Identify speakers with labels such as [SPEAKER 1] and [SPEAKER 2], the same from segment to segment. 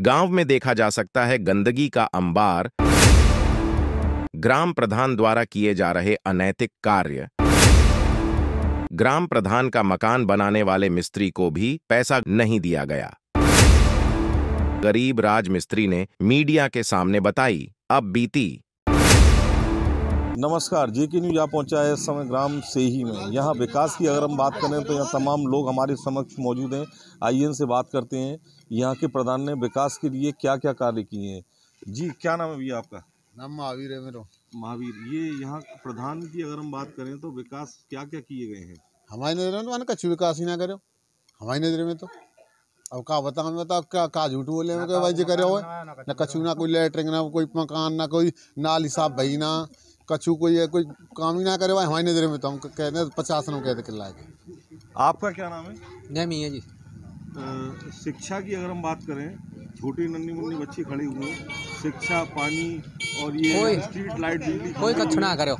[SPEAKER 1] गांव में देखा जा सकता है गंदगी का अंबार, ग्राम प्रधान द्वारा किए जा रहे अनैतिक कार्य। ग्राम प्रधान का मकान बनाने वाले मिस्त्री को भी पैसा नहीं दिया गया। गरीब राजमिस्त्री ने मीडिया के सामने बताई अब बीती।
[SPEAKER 2] नमस्कार, जेके न्यूज यहाँ पहुँचा है इस समय ग्राम सेही में। यहाँ विकास की अगर हम बात करें तो यहाँ तमाम लोग हमारे समक्ष मौजूद हैं। आइए इनसे बात करते हैं, यहाँ के प्रधान ने विकास के लिए क्या क्या कार्य किए हैं। जी, क्या नाम है भैया आपका?
[SPEAKER 3] नाम महावीर है मेरा।
[SPEAKER 2] महावीर, ये यहाँ प्रधान की अगर हम बात करें तो विकास क्या क्या किए गए हैं?
[SPEAKER 3] हमारी नजर में तो मैंने कच्छु विकास ही ना करे हमारी नजर में तो। अब क्या बताऊँ, मैं बताओ क्या झूठ बोले भाई जी करे हुए ना कच्छु, ना कोई लेटरिंग, ना कोई मकान, ना कोई नाली साफ भाई, ना कच्छु कोई काम ही ना करे भाई हमारी नजर में तो। हम कहते हैं 50 लोग कहते किला है।
[SPEAKER 2] आपका क्या नाम है?
[SPEAKER 4] नहीं है जी।
[SPEAKER 2] शिक्षा की अगर हम बात करें, छोटी नन्ही मुन्नी बच्चे खड़े हुए हैं, शिक्षा, पानी और ये स्ट्रीट लाइट, बिजली
[SPEAKER 4] कोई कच्छ ना करो,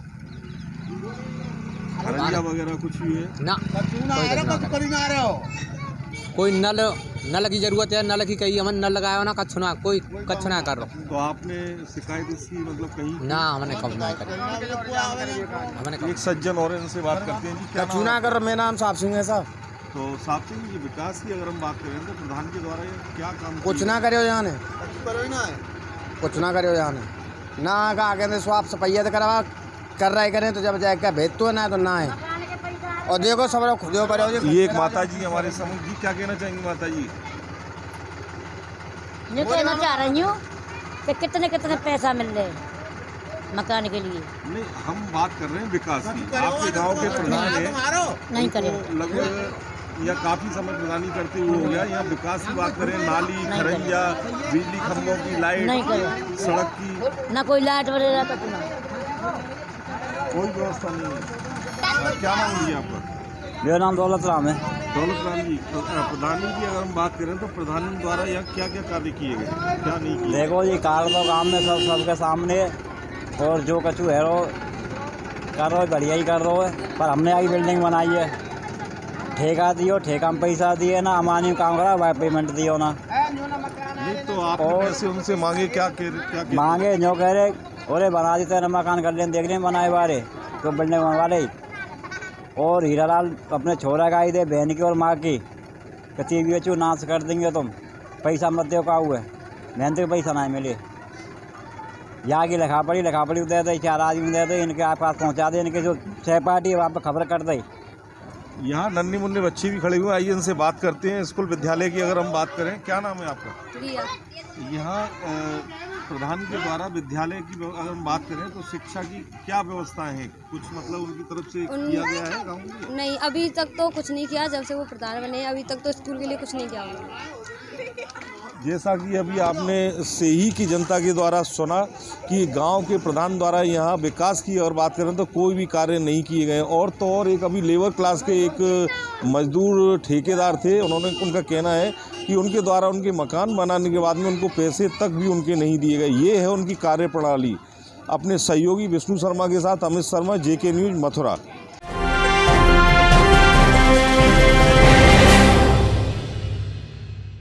[SPEAKER 2] खरंजा वगैरह कुछ भी है
[SPEAKER 4] ना, कोई नल की जरूरत है, नल की कही हमने नल लगाया हो ना, कोई कच्छ ना कर रहा।
[SPEAKER 2] तो आपने शिकायत इसकी मतलब कहीं
[SPEAKER 4] ना, हमने कब ना करी।
[SPEAKER 2] एक सज्जन और इनसे बात करते हैं। जी, क्या
[SPEAKER 5] कच्छु ना कर। मेरा नाम साहब सिंह है साहब।
[SPEAKER 2] तो साहब सिंह जी, विकास की अगर हम बात करें तो प्रधान के द्वारा ये क्या काम
[SPEAKER 5] कुछ ना करे यहाँ ने, कुछ ना करे यहाँ ने ना कहा कहते साफ सफाई तो करवा कर रहे करें तो जब जाए भेज तो ना है। और देखो सब लोग खुद पर।
[SPEAKER 2] ये एक माता जी हमारे समूह जी, क्या कहना चाहेंगी माता जी?
[SPEAKER 6] ये कहना चाह रही हूँ कि कितने पैसा मिल रहे हैं मकान के लिए।
[SPEAKER 2] नहीं, हम बात कर रहे हैं विकास की। आपके गांव के प्रधान है,
[SPEAKER 6] नहीं करे
[SPEAKER 2] लगभग या काफी समय प्रधानी करते हुए हो गया। यहाँ विकास की बात करें, नाली, खरंजा, बिजली खंभों की लाइट,
[SPEAKER 6] नहीं करे,
[SPEAKER 2] सड़क की
[SPEAKER 6] ना कोई लाइट वगैरह कुछ ना,
[SPEAKER 2] कोई व्यवस्था नहीं है। क्या नाम है आपका?
[SPEAKER 5] मेरा नाम दौलत राम है।
[SPEAKER 2] दौलत राम जी, प्रधानी की अगर हम बात करें तो प्रधान द्वारा यहाँ क्या क्या कार्य किए गए, क्या नहीं किए?
[SPEAKER 5] देखो जी, कार्य तो काम में सबके सामने, और जो कछु है रो कर रहे बढ़िया ही कर रहे है। पर हमने आई बिल्डिंग बनाई है, ठेका दियो, ठेका में पैसा दिए ना, अमानी काम करा भाई, पेमेंट दियो ना।
[SPEAKER 2] नहीं तो आप ऐसे उनसे मांगे क्या
[SPEAKER 5] मांगे जो कह रहे और बना देते ना मकान कर लें, देख लें बनाए बारे तो बिल्डिंग बनवा ले। और हीरालाल अपने छोरा का ही दे, बहन की और माँ की, कती भी बेचू नाश कर देंगे तुम, पैसा मत दो का हुआ मेहनत के पैसा ना मिले। यहाँ की लिखा पड़ी दे दे, 4 आदमी दे दे, इनके पास पहुँचा दे, इनके जो सहपाठी वहाँ पर खबर कर दे।
[SPEAKER 2] यहाँ नन्ही मुन्ने बच्चे भी खड़े हुए, आइए इनसे बात करते हैं। स्कूल विद्यालय की अगर हम बात करें, क्या नाम है आपका? यहाँ प्रधान के द्वारा विद्यालय की अगर हम बात करें तो शिक्षा की क्या व्यवस्थाएं हैं? कुछ मतलब उनकी तरफ से किया गया है गाँव में?
[SPEAKER 7] नहीं, अभी तक तो कुछ नहीं किया। जब से वो प्रधान बने अभी तक तो स्कूल के लिए कुछ नहीं किया उन्होंने।
[SPEAKER 2] जैसा कि अभी आपने सेही की जनता के द्वारा सुना कि गांव के प्रधान द्वारा यहाँ विकास की और बात करें तो कोई भी कार्य नहीं किए गए। और तो और एक अभी लेबर क्लास के एक मजदूर ठेकेदार थे, उनका कहना है कि उनके द्वारा उनके मकान बनाने के बाद में उनको पैसे तक भी उनके नहीं दिए गए। ये है उनकी कार्यप्रणाली। अपने सहयोगी विष्णु शर्मा के साथ अमित शर्मा, जेके न्यूज, मथुरा।